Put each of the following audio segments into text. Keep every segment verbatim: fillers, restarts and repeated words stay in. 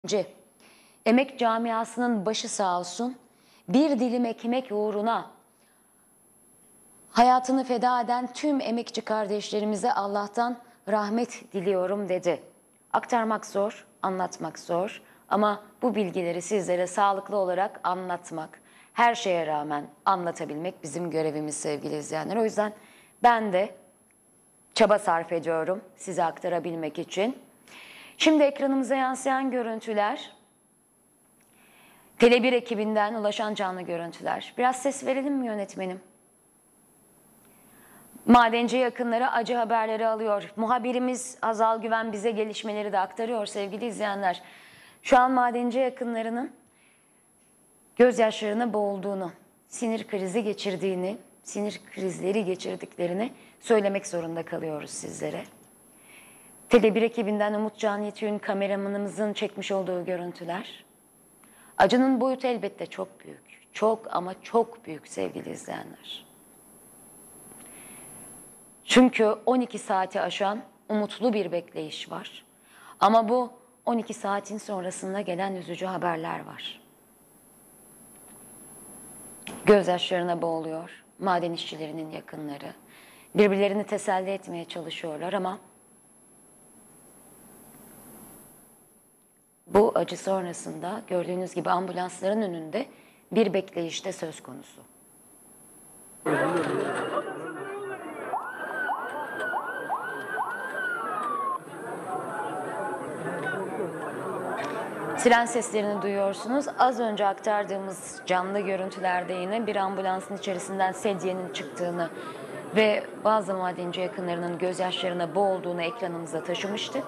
C. Emek camiasının başı sağ olsun. Bir dilim ekmek uğruna hayatını feda eden tüm emekçi kardeşlerimize Allah'tan rahmet diliyorum dedi. Aktarmak zor, anlatmak zor ama bu bilgileri sizlere sağlıklı olarak anlatmak, her şeye rağmen anlatabilmek bizim görevimiz sevgili izleyenler. O yüzden ben de çaba sarf ediyorum size aktarabilmek için. Şimdi ekranımıza yansıyan görüntüler, Tele bir ekibinden ulaşan canlı görüntüler. Biraz ses verelim mi yönetmenim? Madenci yakınları acı haberleri alıyor. Muhabirimiz Hazal Güven bize gelişmeleri de aktarıyor sevgili izleyenler. Şu an madenci yakınlarının gözyaşlarına boğulduğunu, sinir krizi geçirdiğini, sinir krizleri geçirdiklerini söylemek zorunda kalıyoruz sizlere. Tele bir ekibinden Umutcan Yetüğün kameramanımızın çekmiş olduğu görüntüler. Acının boyutu elbette çok büyük. Çok ama çok büyük sevgili izleyenler. Çünkü on iki saati aşan umutlu bir bekleyiş var. Ama bu on iki saatin sonrasında gelen üzücü haberler var. Gözyaşlarına boğuluyor maden işçilerinin yakınları. Birbirlerini teselli etmeye çalışıyorlar ama bu acı sonrasında gördüğünüz gibi ambulansların önünde bir bekleyişte söz konusu. Siren seslerini duyuyorsunuz. Az önce aktardığımız canlı görüntülerde yine bir ambulansın içerisinden sedyenin çıktığını ve bazı madenci yakınlarının gözyaşlarına boğulduğunu ekranımıza taşımıştık.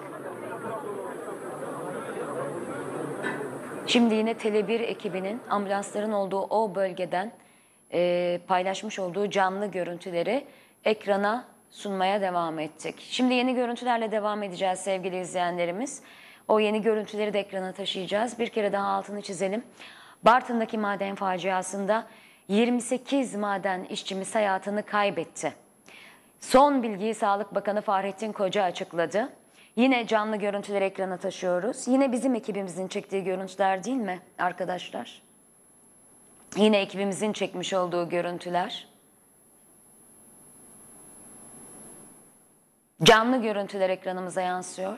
Şimdi yine Tele bir ekibinin ambulansların olduğu o bölgeden e, paylaşmış olduğu canlı görüntüleri ekrana sunmaya devam ettik. Şimdi yeni görüntülerle devam edeceğiz sevgili izleyenlerimiz. O yeni görüntüleri de ekrana taşıyacağız. Bir kere daha altını çizelim. Bartın'daki maden faciasında yirmi sekiz maden işçimiz hayatını kaybetti. Son bilgiyi Sağlık Bakanı Fahrettin Koca açıkladı. Yine canlı görüntüler ekrana taşıyoruz. Yine bizim ekibimizin çektiği görüntüler değil mi arkadaşlar? Yine ekibimizin çekmiş olduğu görüntüler. Canlı görüntüler ekranımıza yansıyor.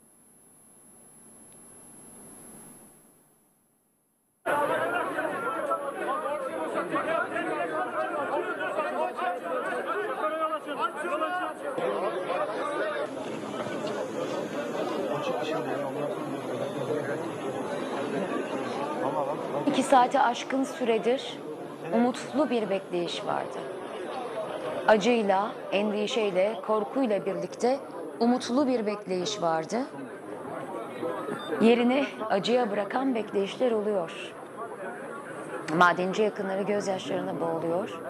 İki saati aşkın süredir umutlu bir bekleyiş vardı. Acıyla, endişeyle, korkuyla birlikte umutlu bir bekleyiş vardı. Yerini acıya bırakan bekleyişler oluyor. Madenci yakınları gözyaşlarına boğuluyor.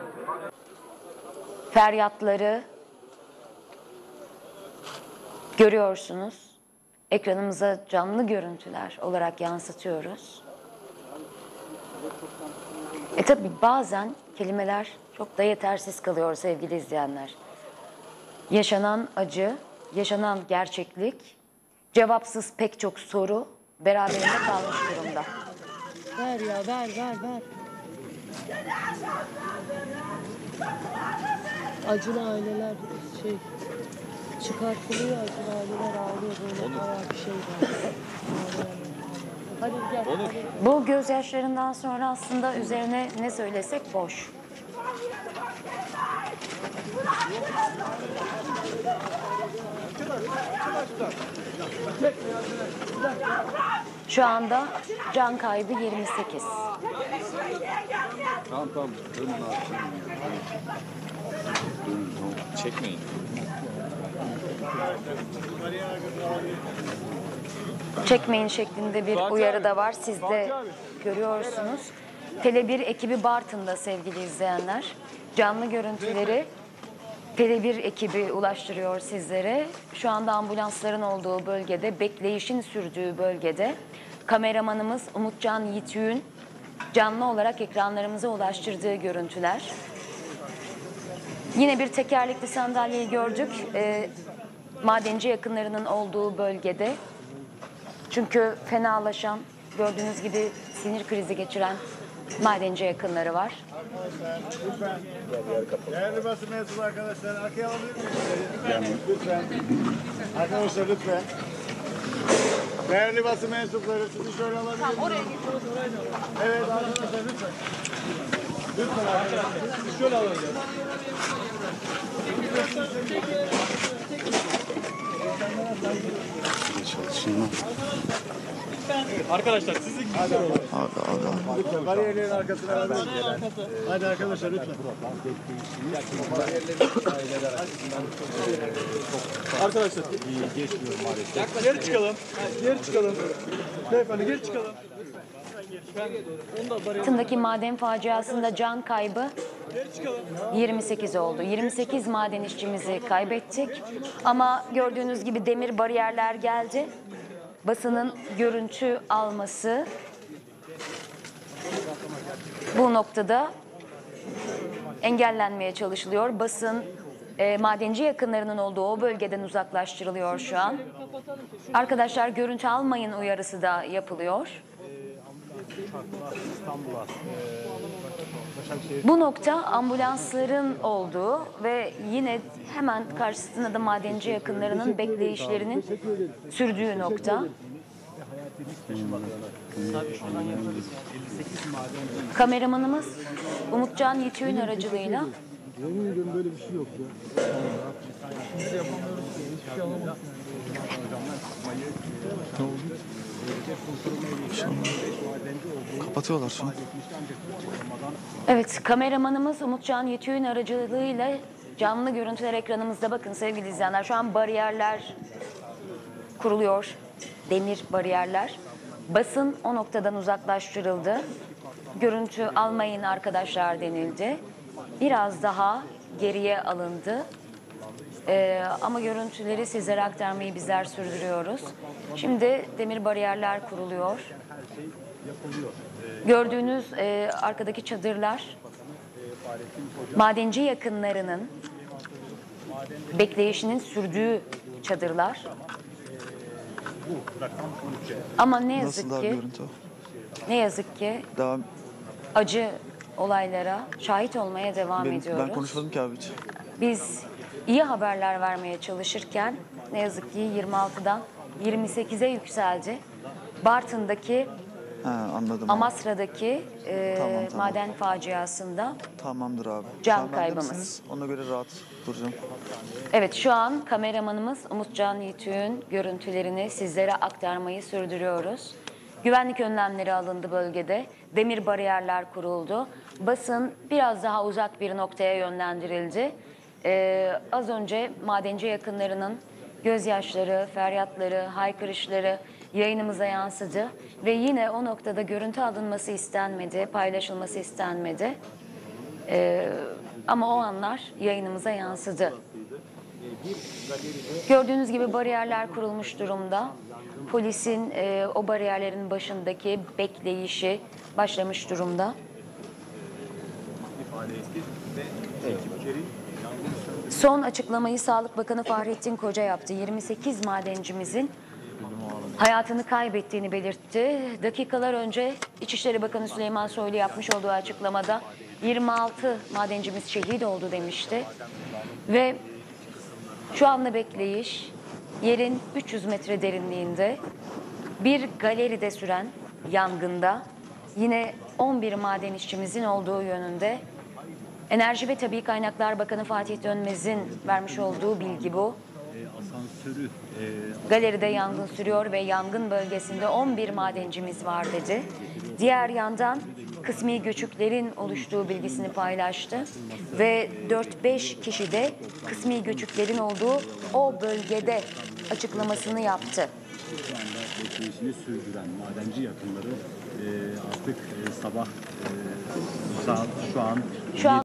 Feryatları görüyorsunuz. Ekranımıza canlı görüntüler olarak yansıtıyoruz. E tabi bazen kelimeler çok da yetersiz kalıyor sevgili izleyenler. Yaşanan acı, yaşanan gerçeklik, cevapsız pek çok soru beraberinde kalmış durumda. Ver ya ver ver ver. Acılı aileler şey çıkartılıyor, acılı aileler ağlıyor böyle bayağı bir şey var. Hadi gel. Hadi. Bu gözyaşlarından sonra aslında üzerine ne söylesek boş. Şu anda can kaybı yirmi sekiz. Tamam tamam. Dönün abi. Dönün tamam. Çekmeyin. Çekmeyin şeklinde bir uyarı da var. Siz de görüyorsunuz. Tele bir ekibi Bartın'da sevgili izleyenler. Canlı görüntüleri Tele bir ekibi ulaştırıyor sizlere. Şu anda ambulansların olduğu bölgede, bekleyişin sürdüğü bölgede kameramanımız Umutcan Yitüğün canlı olarak ekranlarımıza ulaştırdığı görüntüler. Yine bir tekerlekli sandalyeyi gördük. E, madenci yakınlarının olduğu bölgede Çünkü fenalaşan, gördüğünüz gibi sinir krizi geçiren madenci yakınları var. Değerli basın mensubu arkadaşlar, arkaya alabilir miyiz? Lütfen. Arkadaşlar lütfen. Değerli basın mensupları, sizi şöyle alabilir miyiz? Oraya geçiyoruz, oraya doğru. Evet arkadaşlar lütfen. Lütfen arkadaşlar. Sizi şöyle alalım. Arkadaşlar sizi Lütfen bariyerlerin arkasına alabilir miyiz? Hadi arkadaşlar lütfen. arkadaşlar geçmiyorum maalesef. Geri çıkalım. Geri çıkalım. Beyefendi geri çıkalım. Altındaki maden faciasında can kaybı yirmi sekiz oldu. yirmi sekiz maden işçimizi kaybettik. Ama gördüğünüz gibi demir bariyerler geldi. Basının görüntü alması bu noktada engellenmeye çalışılıyor. Basın e, madenci yakınlarının olduğu o bölgeden uzaklaştırılıyor şu an. Arkadaşlar görüntü almayın uyarısı da yapılıyor. Bu nokta ambulansların olduğu ve yine hemen karşısında da madenci yakınlarının bekleyişlerinin sürdüğü nokta. Kameramanımız Umutcan Yiğit'in aracılığıyla Yemin ediyorum böyle bir şey yok ya. Kapatıyorlar şu an. Evet, kameramanımız Umutcan Yetüğün aracılığıyla canlı görüntüler ekranımızda. Bakın sevgili izleyenler, şu an bariyerler kuruluyor. Demir bariyerler. Basın o noktadan uzaklaştırıldı. Görüntü almayın arkadaşlar denildi. Biraz daha geriye alındı. Ee, ama görüntüleri sizlere aktarmayı bizler sürdürüyoruz. Şimdi demir bariyerler kuruluyor. Gördüğünüz e, arkadaki çadırlar madenci yakınlarının bekleyişinin sürdüğü çadırlar. Ama ne yazık Nasıl abi ki görüntü? ne yazık ki Devam. acı olaylara şahit olmaya devam Ben, ediyoruz. ben konuşmadım ki abi hiç. Biz iyi haberler vermeye çalışırken ne yazık ki yirmi altıdan yirmi sekize yükseldi. Bartın'daki, Ha, anladım. Amasra'daki e, Tamam, tamam. maden faciasında Tamamdır abi. Can Şu an bende kaybımız. misiniz? Ona göre rahat duracağım. evet şu an kameramanımız Umutcan Yiğit'in görüntülerini sizlere aktarmayı sürdürüyoruz. Güvenlik önlemleri alındı bölgede. Demir bariyerler kuruldu. Basın biraz daha uzak bir noktaya yönlendirildi. Ee, az önce madenci yakınlarının gözyaşları, feryatları, haykırışları yayınımıza yansıdı. Ve yine o noktada görüntü alınması istenmedi, paylaşılması istenmedi. Ee, ama o anlar yayınımıza yansıdı. Gördüğünüz gibi bariyerler kurulmuş durumda. Polisin e, o bariyerlerin başındaki bekleyişi başlamış durumda. Son açıklamayı Sağlık Bakanı Fahrettin Koca yaptı. yirmi sekiz madencimizin hayatını kaybettiğini belirtti. Dakikalar önce İçişleri Bakanı Süleyman Soylu yapmış olduğu açıklamada yirmi altı madencimiz şehit oldu demişti. Ve şu anda bekleyiş yerin üç yüz metre derinliğinde bir galeride süren yangında yine on bir maden işçimizin olduğu yönünde. Enerji ve Tabii Kaynaklar Bakanı Fatih Dönmez'in vermiş olduğu bilgi bu. Asansörü Galeride yangın sürüyor ve yangın bölgesinde on bir madencimiz var dedi. Diğer yandan kısmi göçüklerin oluştuğu bilgisini paylaştı ve dört beş kişi de kısmi göçüklerin olduğu o bölgede açıklamasını yaptı. şu anda bekleyişini sürdüren madenci yakınları e, artık e, sabah e, saat şu an Şu an